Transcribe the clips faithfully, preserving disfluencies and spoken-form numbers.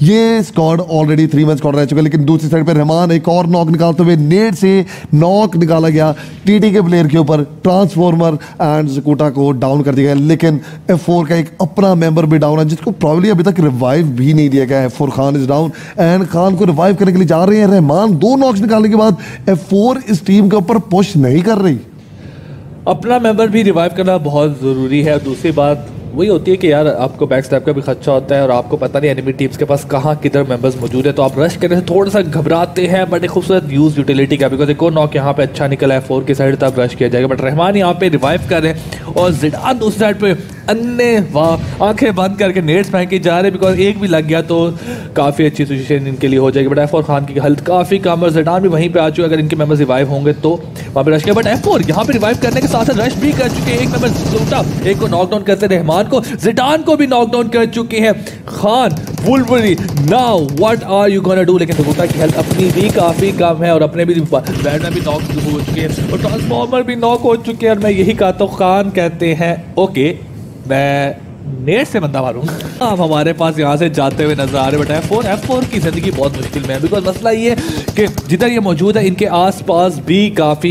ये squad already three man squad रह चुका है, लेकिन दूसरी साइड पे रहमान एक और नॉक निकालते हुए नेट से नॉक निकाला गया टीटी के प्लेयर के ऊपर, ट्रांसफॉर्मर एंड जकूटा को डाउन कर दिया गया। लेकिन एफ फोर का एक अपना मेंबर भी डाउन है, जिसको प्रॉब्ली अभी तक रिवाइव भी नहीं दिया गया है। F four Khan is down and Khan को रिवाइव करने के लिए जा रहे हैं रहमान। दो नॉक्स निकालने के बाद एफ फोर इस टीम के ऊपर पुश नहीं कर रही। अपना मेंबर भी रिवाइव करना बहुत ज़रूरी है। दूसरी बात वही होती है कि यार आपको बैक स्टैप का भी खर्चा होता है और आपको पता नहीं एनिमी टीम्स के पास कहाँ किधर मेंबर्स मौजूद है, तो आप रश करने से थोड़ा सा घबराते हैं। बट एक खूबसूरत यूज यूटिलिटी का, बिकॉज एक और नॉक यहाँ पे अच्छा निकला है फोर की साइड, तब रश किया जाएगा। बट रहमान यहाँ पे रिवाइव कर रहे हैं और जिडान दूसरी साइड पे अन्य वाह आंखें बंद करके नेट्स फेंकी जा रहे हैं, बिकॉज एक भी लग गया तो काफ़ी अच्छी सिचुएशन इनके लिए हो जाएगी। बट एफ फोर खान की हेल्थ काफ़ी कम और जिडान भी वहीं पे आ चुके हैं। अगर इनके मेंबर्स रिवाइव होंगे तो वहाँ पे रश किया, बट एफ फोर यहाँ पे रिवाइव करने के साथ साथ रश भी कर चुके हैं। एक मेंबर जूटा एक को नॉकडाउन करते, रहमान को जिडान को भी नॉकडाउन कर चुके हैं। Khan wolverine now what are you gonna do, लेकिन जकूटा की हेल्थ अपनी भी काफ़ी कम है और अपने भी बैटमैन भी नॉक हो चुके हैं और ट्रांसफॉर्मर भी नॉक हो चुके हैं। और मैं यही कहता हूँ खान कहते हैं ओके मैं नेट से बंदा मारूंगा। आप हमारे पास यहाँ से जाते हुए नजर आ रहे, but F four F four की जिंदगी बहुत मुश्किल में है, बिकॉज मसला ये कि जिधर ये मौजूद है इनके आसपास भी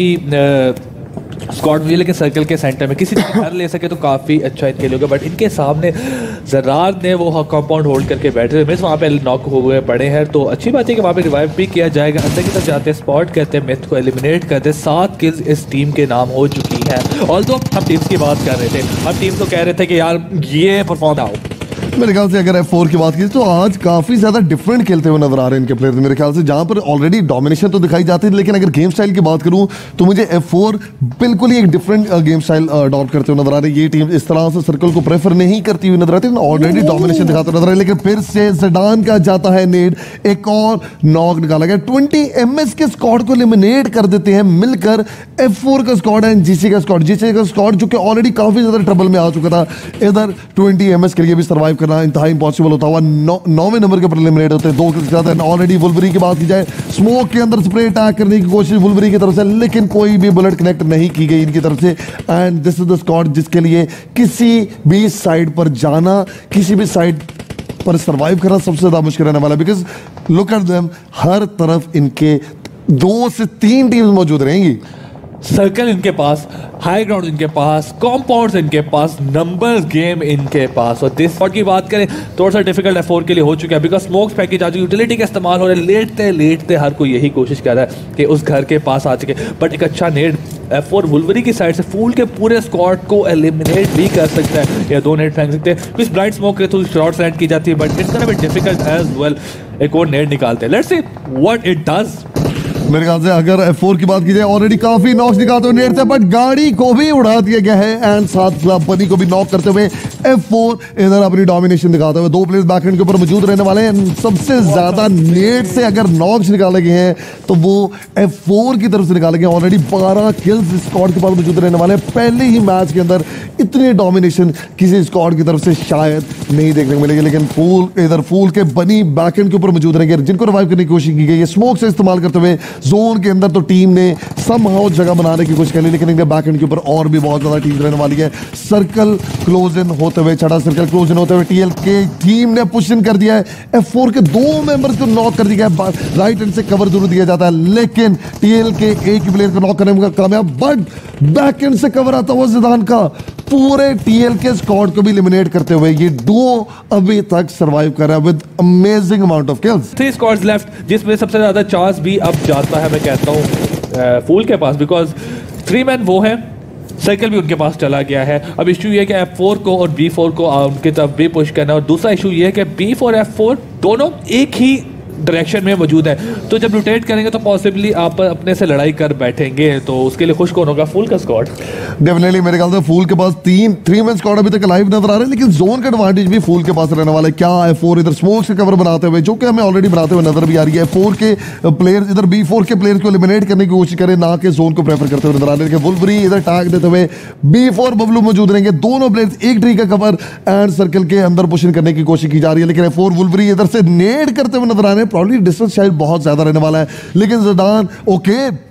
काफ़ी स्क्वाड भी, लेकिन सर्कल के सेंटर में किसी घर ले सके तो काफ़ी अच्छा इनके लिए होगा। बट इनके सामने जरार ने वो कंपाउंड होल्ड करके बैठे हुए, मिस वहाँ पे नॉक हुए पड़े हैं, तो अच्छी बात है कि वहाँ पे रिवाइव भी किया जाएगा। अंदर की तरफ जाते हैं, स्पॉट करते हैं, मिथ को एलिमिनेट करते हैं। सात किल्स इस टीम के नाम हो चुकी है। ऑल्दो हम टीम्स की बात कर रहे थे, हम टीम को कह रहे थे कि यार ये परफॉर्म आओ। मेरे ख्याल से अगर एफ फोर की बात की तो आज काफी ज्यादा डिफरेंट खेलते हुए नजर आ रहे हैं इनके प्लेयर। मेरे ख्याल से जहां पर ऑलरेडी डोमिनेशन तो दिखाई जाती है, लेकिन अगर गेम स्टाइल की बात करूं तो मुझे एफ फोर बिल्कुल ही एक डिफरेंट गेम स्टाइल अडॉप्ट करते हुए नजर आ रहे हैं। ये टीम इस तरह से सर्कल को प्रेफर नहीं करती हुई नजर आती है, ऑलरेडी डोमिनेशन दिखाते नजर आ रहे हैं। लेकिन फिर से जिडान का जाता है नेड, एक और नॉक निकाला गया। ट्वेंटी एमएस के स्क्वाड को एलिमिनेट कर देते हैं मिलकर एफ फोर का स्क्वाड एंड जीसी का स्क्वाड। जीसी का स्क्वाड जो कि ऑलरेडी काफी ज्यादा ट्रबल में आ चुका था, इधर ट्वेंटी एमएस के लिए भी सर्वाइव करना इंतहा इम्पॉसिबल होता हुआ नौ नौवें नंबर के ऊपर एलिमिनेट होते हैं दो के साथ। ऑलरेडी वुल्वरी की बात की जाए, स्मोक के अंदर स्प्रे अटैक करने की कोशिश वुल्वरी की तरफ से, लेकिन कोई भी बुलेट कनेक्ट नहीं की गई इनकी तरफ से। And this is the squad जिसके लिए किसी भी साइड पर जाना, किसी भी साइड पर सर्वाइव करना सबसे ज्यादा मुश्किल रहने वाला है, बिकॉज लुक एट देम, हर तरफ इनके दो से तीन टीम्स मौजूद रहेंगी। सर्कल इनके पास, हाई ग्राउंड इनके पास, कॉम्पाउंड्स इनके पास, नंबर्स गेम इनके पास। और दिस स्पॉट की बात करें थोड़ा सा डिफिकल्ट एफ फोर के लिए हो चुका है, बिकॉज स्मोक्स पैकेज आ चुकी, यूटिलिटी का इस्तेमाल हो रहा है। लेटते लेटते हर कोई यही कोशिश कर रहा है कि उस घर के पास आ चुके, बट एक अच्छा नेट एफ फोर वुल्वरी की साइड से फूल के पूरे स्क्वाड को एलिमिनेट भी कर सकता है, या दो नेट फेंक सकते हैं। कुछ ब्लाइंड स्मोक के थ्रू शॉट सेंड की जाती है, but it's gonna be difficult as well. एक और नेट निकालते हैं, let's see what it does. मेरे ख्याल से अगर एफ फोर की बात की जाए, ऑलरेडी काफी नॉक्स निकालते हुए नेट से, बट गाड़ी को भी उड़ा दिया गया है एंड साथ बनी को भी नॉक करते हुए एफ फोर इधर अपनी डोमिनेशन दिखाते हुए दो प्लेयर्स बैकएंड के ऊपर मौजूद रहने वाले हैं। सबसे ज्यादा नेट से अगर नॉक्स निकाले गए हैं तो वो एफ फोर की तरफ से निकाले गए। ऑलरेडी बारह किल्स स्क्वाड के पास मौजूद रहने वाले हैं। पहले ही मैच के अंदर इतनी डोमिनेशन किसी स्क्वाड की तरफ से शायद नहीं देखने को मिलेगी, लेकिन फूल इधर फूल के बनी बैकएंड के ऊपर मौजूद रहेंगे, जिनको रिवाइव करने की कोशिश की गई है स्मोक से इस्तेमाल करते हुए। जोन के अंदर तो टीम ने समहाउ जगह बनाने की कोशिश कर ली, लेकिन इनके बैकएंड के ऊपर और भी बहुत ज्यादा टीम रहने वाली है। सर्कल क्लोज इन होते हुए, छठा सर्कल क्लोज इन होते हुए टीएल के टीम ने पुश इन कर दिया है। एफ फोर के दो मेंबर्स को नॉक कर दिया है, राइट हैंड से कवर जरूर दिया जाता है, लेकिन टीएल के एक ही प्लेयर को नॉक करने में कामयाब, बट बैकएंड से कवर आता हुआ जिदान का पूरे टीएल के स्क्वाड को भी एलिमिनेट करते हुए ये डुओ अभी तक सर्वाइव कर रहा है with amazing amount of kills. Three squads left, जिसमें सबसे ज्यादा चांस भी अब जाता है मैं कहता हूँ फूल के पास, बिकॉज थ्री मैन वो है, सर्कल भी उनके पास चला गया है। अब इशू ये है कि एफ फोर को और बी फोर को उनकी तरफ भी पुश करना है, और दूसरा इशू ये है कि बी फोर एफ फोर दोनों एक ही डायरेक्शन में मौजूद है, तो जब रोटेट करेंगे तो पॉसिबली आप अपने से लड़ाई कर बैठेंगे, तो उसके लिए खुश कौन होगा? फूल का स्क्वाड डेफिनेटली। मेरे ख्याल से फूल के पास तीन थ्री मैन स्क्वाड अभी तक लाइव नजर आ रहे हैं, लेकिन जोन का एडवांटेज भी फूल के पास रहने वाला है। क्या एफ फोर इधर स्मोक से कवर बनाते हुए, जो कि हमें ऑलरेडी बनाते हुए नजर भी आ रही है, फोर के प्लेयर्स इधर बी फोर के प्लेयर्स को एलिमिनेट करने की कोशिश करें, ना कि जोन को प्रेफर करते हुए नजर आ रहे हैं। वुल्वरी इधर टैग देते हुए बी फोर बबलू मौजूद रहेंगे, दोनों प्लेयर्स एक ट्री का कवर एंड सर्कल के अंदर पुश इन करने की कोशिश की जा रही है, लेकिन एफ फोर वुल्वरी इधर से नेड करते हुए नजर आ रहे हैं। प्रॉब्ली डिस्टेंस शायद बहुत ज्यादा रहने वाला है, लेकिन जिदान ओके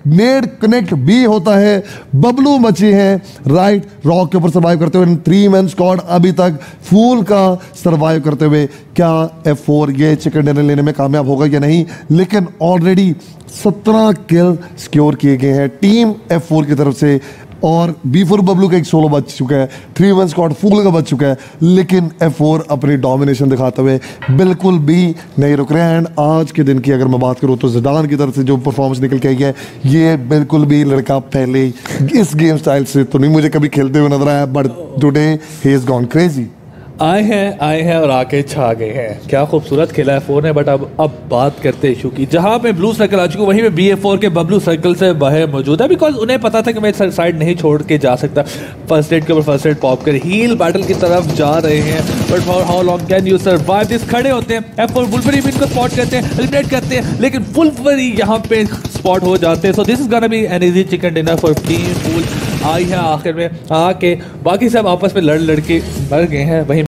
नेड कनेक्ट भी होता है। बबलू बचे हैं राइट रॉक के ऊपर सर्वाइव करते हुए। थ्री मैन स्क्वाड अभी तक फूल का सर्वाइव करते हुए क्या एफ फोर ये चिकन डिनर लेने में कामयाब होगा या नहीं, लेकिन ऑलरेडी सत्रह किल सिक्योर किए गए हैं टीम एफ फोर की तरफ से। और बी फोर बबलू का एक सोलो बच चुका है, थ्री वन स्क्वाड फूल का बच चुका है, लेकिन एफ फोर अपनी डोमिनेशन दिखाते हुए बिल्कुल भी नहीं रुक रहे हैं। एंड आज के दिन की अगर मैं बात करूं तो ज़िदान की तरफ से जो परफॉर्मेंस निकल के आई है, ये बिल्कुल भी लड़का पहले इस गेम स्टाइल से तो नहीं मुझे कभी खेलते हुए नजर आया, but today he is gone crazy. आए हैं आए हैं और आके छा गए हैं। क्या खूबसूरत खेला है फोर ने। बट अब अब बात करते हैं इशू की। जहां पे ब्लू सर्कल आ चुके हैं, वहीं पे बी ए फोर के बबलू सर्कल से बाहर मौजूद है, बिकॉज उन्हें पता था कि मैं इस साइड नहीं छोड़ के जा सकता। फर्स्ट एड के ऊपर फर्स्ट एड पॉप कर हील बैटल की तरफ जा रहे हैं। But for how long can you survive this. खड़े होते हैं एफ फोर, वुल्फरी भी इनको स्पॉट करते हैं, एलिमिनेट करते हैं, लेकिन वुल्फरी यहाँ पे स्पॉट हो जाते हैं। So this is gonna be an easy chicken dinner for team fool. आई है आखिर में आके, बाकी सब आपस में लड़ लड़ के मर गए हैं। वहीं